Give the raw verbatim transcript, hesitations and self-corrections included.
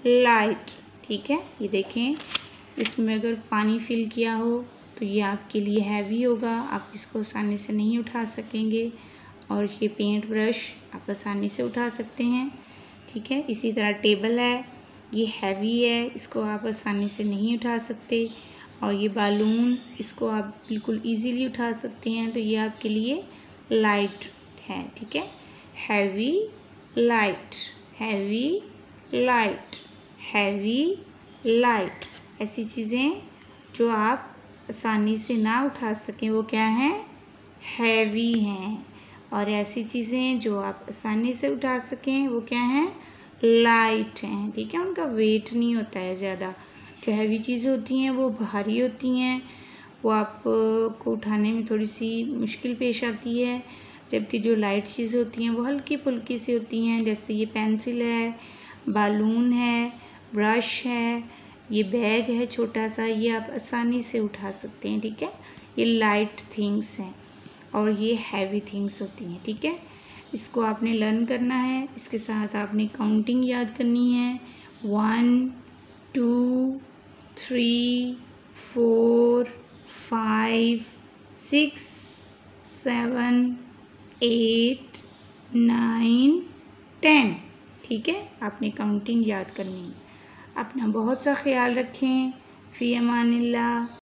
Light. ठीक है, ये देखें, इसमें अगर पानी फिल किया हो तो ये आपके लिए हैवी होगा, आप इसको आसानी से नहीं उठा सकेंगे। और ये पेंट ब्रश आप आसानी से उठा सकते हैं। ठीक है, इसी तरह टेबल है, ये हैवी है, इसको आप आसानी से नहीं उठा सकते। और ये बालून, इसको आप बिल्कुल इजीली उठा सकते हैं, तो ये आपके लिए लाइट है। ठीक है, heavy light, heavy light, heavy light. ऐसी चीज़ें जो आप आसानी से ना उठा सकें वो क्या हैं? हैवी हैं। और ऐसी चीज़ें जो आप आसानी से उठा सकें वो क्या हैं? लाइट हैं। ठीक है, उनका वेट नहीं होता है ज़्यादा। जो हैवी चीज़ें होती हैं वो भारी होती हैं, वो आप को उठाने में थोड़ी सी मुश्किल पेश आती है, जबकि जो लाइट चीज़ें होती हैं वो हल्की फुल्की सी होती हैं। जैसे ये पेंसिल है, बालून है, ब्रश है, ये बैग है छोटा सा, ये आप आसानी से उठा सकते हैं। ठीक है, ये लाइट थिंग्स हैं और ये हैवी थिंग्स होती हैं। ठीक है, इसको आपने लर्न करना है। इसके साथ आपने काउंटिंग याद करनी है। One two three four five six seven eight nine ten. ठीक है, आपने काउंटिंग याद करनी है। अपना बहुत सा ख्याल रखें। फ़ी अमानिल्लाह।